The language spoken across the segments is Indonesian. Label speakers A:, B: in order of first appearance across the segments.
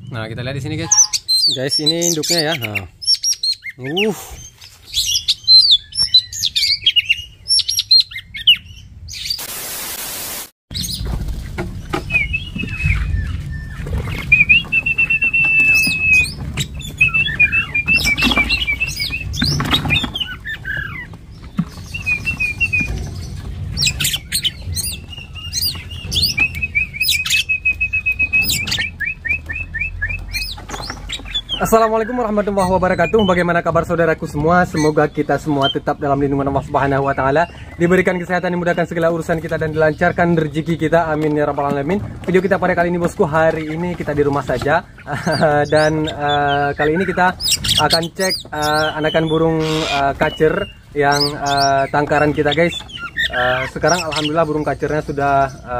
A: Nah, kita lihat di sini guys. Guys, ini induknya ya. Nah. Assalamualaikum warahmatullahi wabarakatuh. Bagaimana kabar saudaraku semua? Semoga kita semua tetap dalam lindungan Allah Subhanahu wa taala, diberikan kesehatan, dimudahkan segala urusan kita dan dilancarkan rezeki kita. Amin ya rabbal alamin. Video kita pada kali ini bosku, hari ini kita di rumah saja. Dan kali ini kita akan cek anakan burung kacer yang tangkaran kita guys. Sekarang alhamdulillah burung kacernya sudah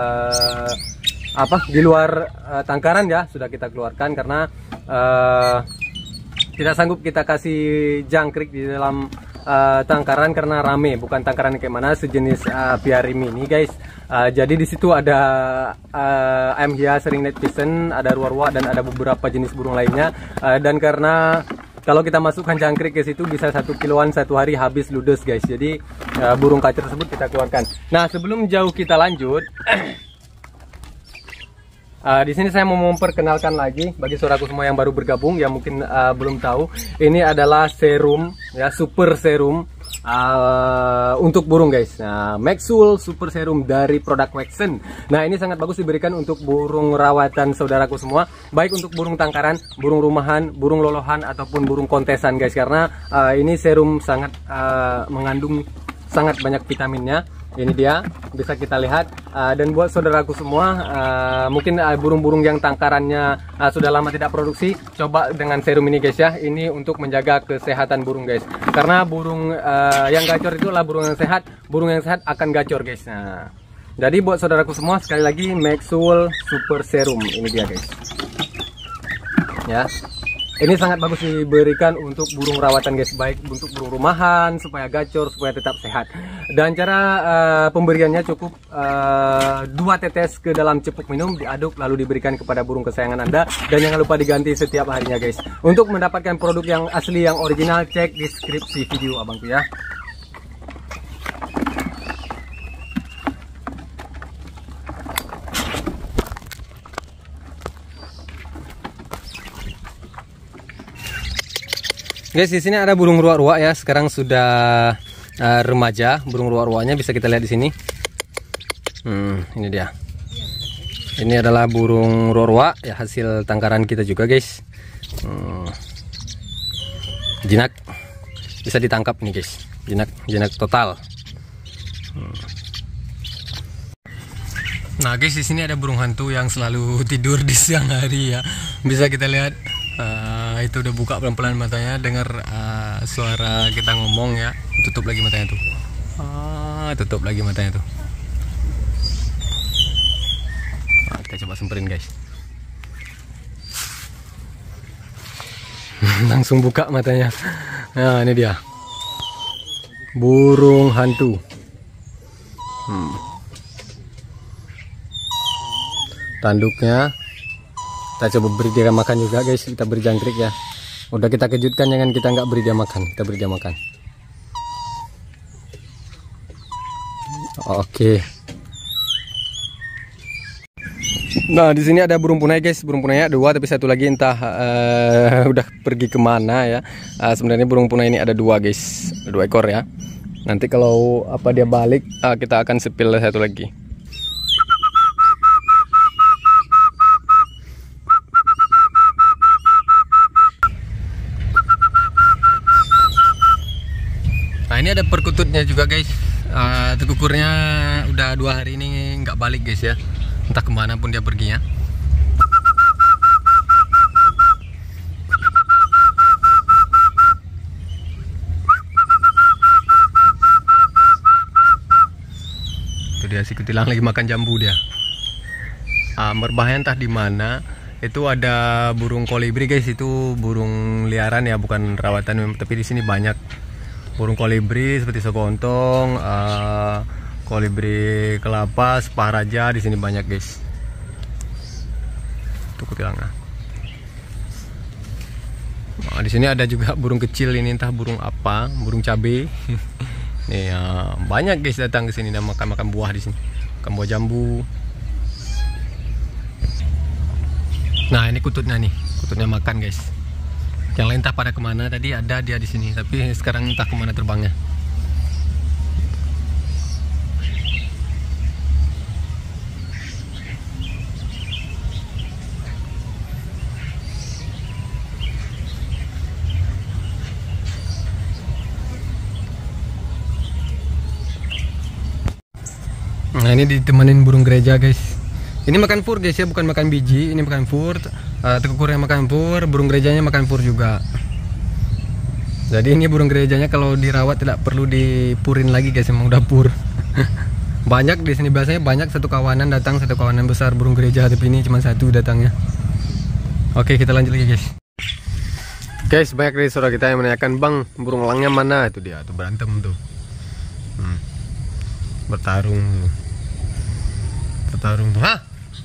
A: di luar tangkaran ya, sudah kita keluarkan karena tidak sanggup kita kasih jangkrik di dalam tangkaran karena rame, bukan tangkaran kayak mana sejenis apiari mini guys. Jadi di situ ada ayam hias, ringneck pigeon, ada ruwa-ruwa dan ada beberapa jenis burung lainnya. Dan karena kalau kita masukkan jangkrik ke situ bisa 1 kiloan satu hari habis ludes guys. Jadi burung kacer tersebut kita keluarkan. Nah, sebelum jauh kita lanjut, di sini saya mau memperkenalkan lagi bagi saudaraku semua yang baru bergabung yang mungkin belum tahu, ini adalah serum ya, super serum untuk burung guys. Nah, Maxwell super serum dari produk Waxen. Nah, ini sangat bagus diberikan untuk burung rawatan saudaraku semua, baik untuk burung tangkaran, burung rumahan, burung lolohan ataupun burung kontesan guys, karena ini serum sangat mengandung sangat banyak vitaminnya. Ini dia, bisa kita lihat. Dan buat saudaraku semua, mungkin burung-burung yang tangkarannya sudah lama tidak produksi, coba dengan serum ini guys ya. Ini untuk menjaga kesehatan burung guys, karena burung yang gacor itu adalah burung yang sehat. Burung yang sehat akan gacor guys. Nah, jadi buat saudaraku semua, sekali lagi Maxwell super serum, ini dia guys ya. Ini sangat bagus diberikan untuk burung rawatan guys, baik untuk burung rumahan supaya gacor, supaya tetap sehat. Dan cara pemberiannya cukup 2 tetes ke dalam cepuk minum, diaduk lalu diberikan kepada burung kesayangan Anda, dan jangan lupa diganti setiap harinya guys. Untuk mendapatkan produk yang asli, yang original, cek deskripsi video abangku ya. Guys, di sini ada burung ruak-ruak ya. Sekarang sudah remaja. Burung ruak-ruaknya bisa kita lihat di sini. Ini dia. Ini adalah burung ruak-ruak ya, hasil tangkaran kita juga guys. Jinak bisa ditangkap nih guys. Jinak total. Nah guys, di sini ada burung hantu yang selalu tidur di siang hari ya. Bisa kita lihat. Itu udah buka pelan-pelan matanya, dengar suara kita ngomong ya. Tutup lagi matanya tuh. Tutup lagi matanya tuh. Nah, kita coba semperin guys. Langsung buka matanya. Nah, ini dia burung hantu. Tanduknya kita coba beri dia makan juga guys. Kita beri jangkrik ya. Udah kita kejutkan, jangan kita nggak beri dia makan. Kita beri dia makan. Oke. Nah, di sini ada burung punai guys. Burung punainya 2, tapi satu lagi entah udah pergi kemana ya. Sebenarnya burung punai ini ada 2 guys, 2 ekor ya. Nanti kalau dia balik, kita akan sepil satu lagi. Nah, ini ada perkututnya juga guys. Tekukurnya udah 2 hari ini nggak balik guys ya. Entah kemana pun dia perginya. Itu dia si kutilang lagi makan jambu dia. Berbahaya entah di mana. Itu ada burung kolibri guys. Itu burung liaran ya, bukan rawatan. Tapi di sini banyak burung kolibri seperti sogontong, kolibri kelapa, sepah raja, di sini banyak guys. Tuh kutilangnya. Nah, di sini ada juga burung kecil ini, entah burung apa, burung cabe. Nih banyak guys datang ke sini dan makan buah di sini, makan buah jambu. Nah ini kututnya nih, kututnya makan guys. Yang lain entah pada kemana, tadi ada dia di sini, tapi sekarang entah kemana terbangnya. Nah ini ditemanin burung gereja guys. Ini makan pur guys ya, bukan makan biji. Ini makan pur. Tekukurnya makan pur, burung gerejanya makan pur juga. Jadi ini burung gerejanya kalau dirawat tidak perlu dipurin lagi guys, emang udah pur. Banyak di sini, biasanya banyak, satu kawanan datang, satu kawanan besar burung gereja, tapi ini cuma satu datangnya. Oke, kita lanjut lagi guys. Guys, banyak dari saudara kita yang menanyakan, bang burung elangnya mana? Itu dia tuh berantem tuh. Bertarung tuh. Hah?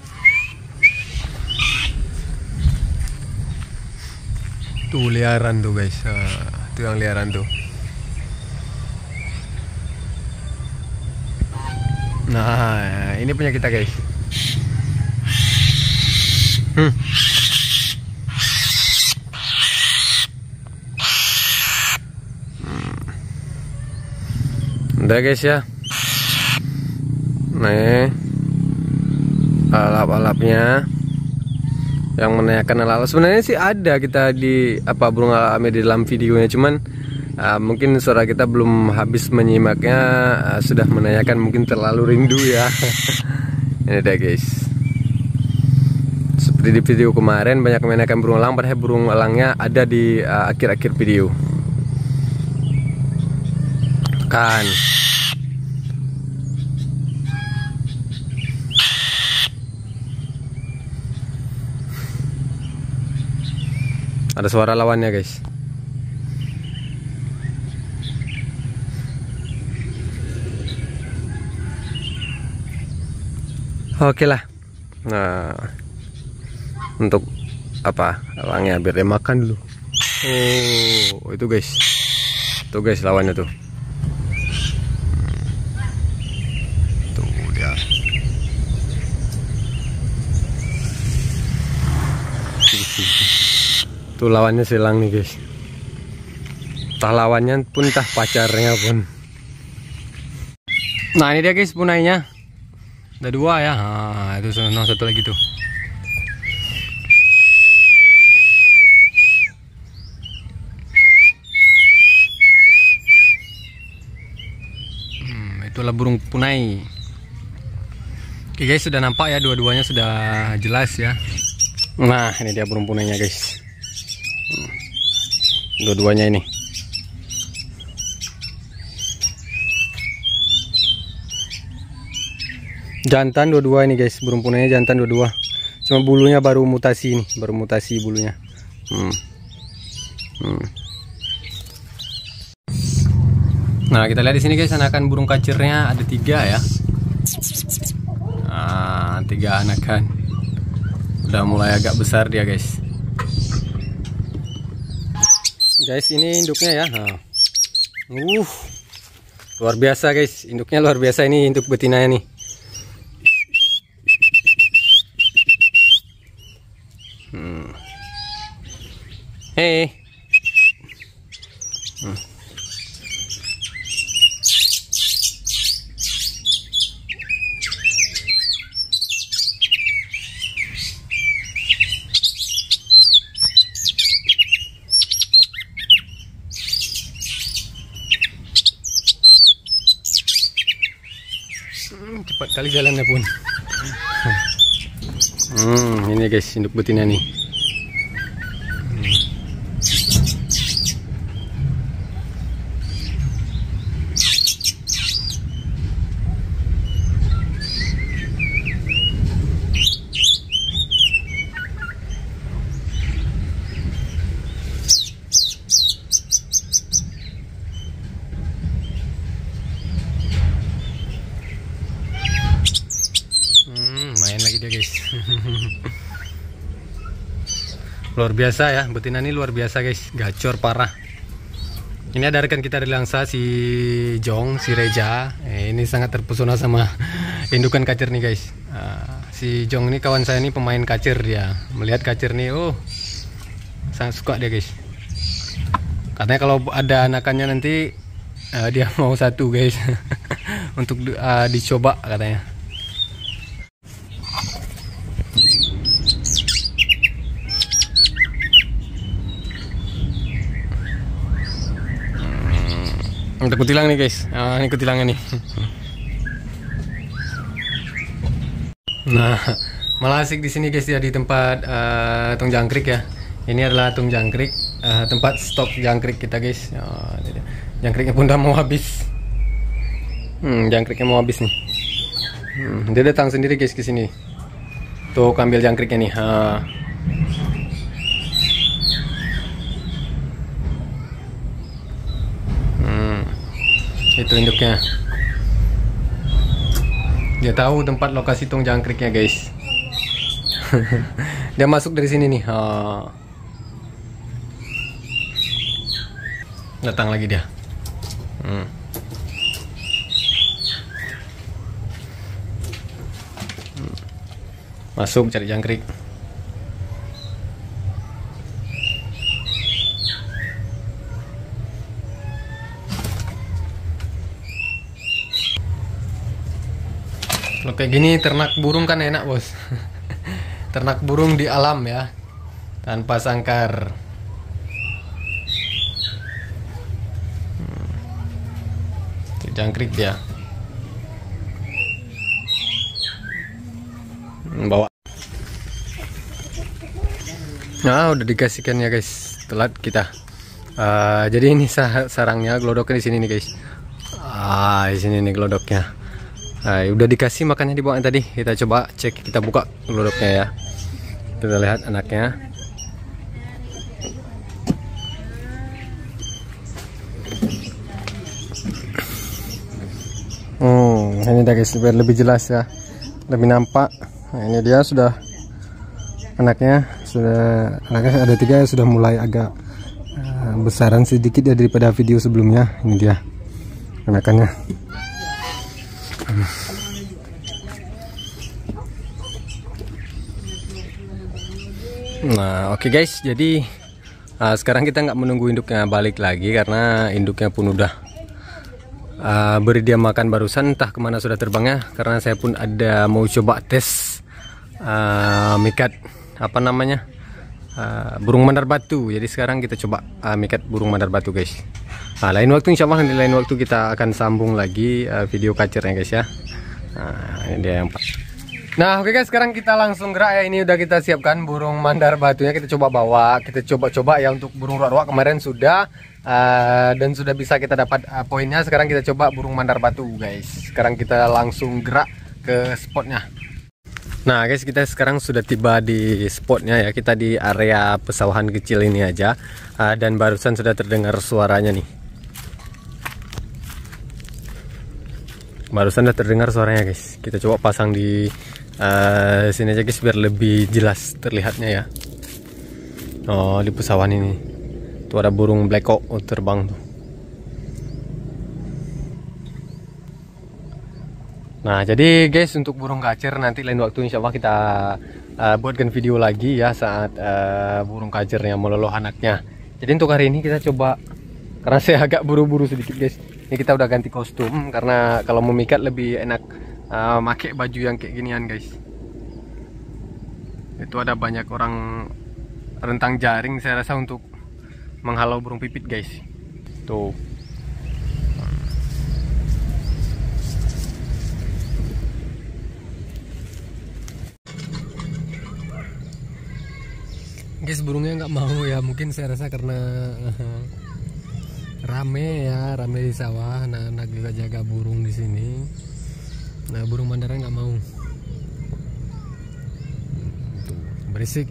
A: Tuh liaran tuh guys. Tuh yang liaran tuh. Nah ini punya kita guys. Udah guys ya. Nih alap-alapnya yang menanyakan alap. Sebenarnya sih ada kita di burung alapnya di dalam videonya, cuman mungkin suara kita belum habis menyimaknya, sudah menanyakan, mungkin terlalu rindu ya. Ini deh guys, seperti di video kemarin banyak menanyakan burung elang, padahal burung elangnya ada di akhir-akhir video kan. Ada suara lawannya guys. Oke lah. Nah, untuk elangnya biar dia makan dulu. Oh itu guys, tuh guys lawannya tuh. Tuh dia. Tuh lawannya silang nih guys. Entah lawannya pun, entah pacarnya pun. Nah ini dia guys punainya. Ada dua ya. Nah, itu satu lagi tuh. Itulah burung punai. Oke guys, sudah nampak ya, dua-duanya sudah jelas ya. Nah ini dia burung punainya guys. Dua-duanya ini. Jantan dua-dua ini guys, burung punainya jantan dua-dua. Cuma bulunya baru mutasi ini, baru mutasi bulunya. Nah kita lihat di sini guys, anakan burung kacirnya ada 3 ya. Nah 3 anakan. Udah mulai agak besar dia guys. Guys ini induknya ya. Luar biasa guys, induknya luar biasa, ini induk betinanya nih. Hei. Cepat kali jalannya pun. Ini guys induk betina nih. Main lagi dia guys. Luar biasa ya, betina ini luar biasa guys, gacor parah. Ini ada rekan kita dari Langsa, si Jong, si Reja. Ini sangat terpesona sama indukan kacir nih guys. Si Jong ini kawan saya, ini pemain kacir dia. Melihat kacir nih, oh sangat suka dia guys. Katanya kalau ada anakannya nanti dia mau satu guys untuk dicoba katanya. Untuk kutilang nih guys, ini kutilangnya nih. Nah, malah asik di sini guys ya, di tempat tong jangkrik ya. Ini adalah tong jangkrik, tempat stok jangkrik kita guys. Jangkriknya pun udah mau habis. Jangkriknya mau habis nih. Dia datang sendiri guys ke sini. Tuh ambil jangkriknya nih. Itu induknya. Dia tahu tempat lokasi tong jangkriknya guys. Dia masuk dari sini nih. Datang lagi dia. Masuk cari jangkrik. Kalau kayak gini ternak burung kan enak bos. Ternak burung di alam ya, tanpa sangkar. Jangkrik dia. Bawa. Nah udah dikasihkan ya guys, telat kita. Jadi ini sarangnya, glodoknya di sini nih guys. Di sini nih glodoknya. Udah dikasih makannya di bawah tadi. Kita coba cek, kita buka glodoknya ya. Kita lihat anaknya. Ini dah guys, biar lebih jelas ya, lebih nampak. Nah, ini dia sudah anaknya ada 3, sudah mulai agak besaran sedikit ya daripada video sebelumnya. Ini dia anakannya. Nah oke guys, jadi sekarang kita nggak menunggu induknya balik lagi karena induknya pun udah beri dia makan barusan, entah kemana sudah terbangnya. Karena saya pun ada mau coba tes mikat apa namanya burung mandar batu. Jadi sekarang kita coba mikat burung mandar batu guys. Lain waktu insya Allah, di lain waktu kita akan sambung lagi video kacirnya guys ya. Ini dia yang Nah oke guys, sekarang kita langsung gerak ya. Ini udah kita siapkan burung mandar batunya, kita coba bawa, kita coba-coba ya. Untuk burung ruak-ruak kemarin sudah dan sudah bisa kita dapat poinnya. Sekarang kita coba burung mandar batu guys. Sekarang kita langsung gerak ke spotnya. Nah guys, kita sekarang sudah tiba di spotnya ya. Kita di area pesawahan kecil ini aja, dan barusan sudah terdengar suaranya nih. Barusan sudah terdengar suaranya guys. Kita coba pasang di sini aja guys biar lebih jelas terlihatnya ya. Oh di pesawahan ini tuh ada burung bleko terbang tuh. Nah jadi guys, untuk burung kacir nanti lain waktu insya Allah kita buatkan video lagi ya saat burung kacirnya meloloh anaknya. Jadi untuk hari ini kita coba, karena saya agak buru-buru sedikit guys, ini kita udah ganti kostum karena kalau memikat lebih enak pakai baju yang kayak ginian guys. Itu ada banyak orang rentang jaring saya rasa untuk menghalau burung pipit guys. Tuh. Guys, burungnya nggak mau ya, mungkin saya rasa karena rame ya, rame di sawah. Anak-anak juga jaga burung di sini. Nah burung mandara nggak mau, tuh, berisik.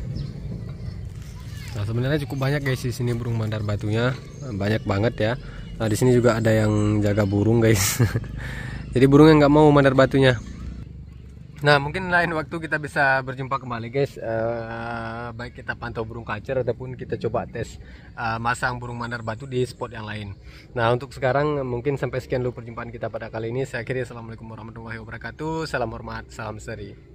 A: Nah sebenarnya cukup banyak guys di sini burung mandar batunya, banyak banget ya. Nah, di sini juga ada yang jaga burung guys. Jadi burungnya nggak mau mandar batunya. Nah, mungkin lain waktu kita bisa berjumpa kembali guys. Baik kita pantau burung kacer ataupun kita coba tes masang burung mandar batu di spot yang lain. Nah, untuk sekarang mungkin sampai sekian dulu perjumpaan kita pada kali ini. Saya akhiri, assalamualaikum warahmatullahi wabarakatuh. Salam hormat, salam seri.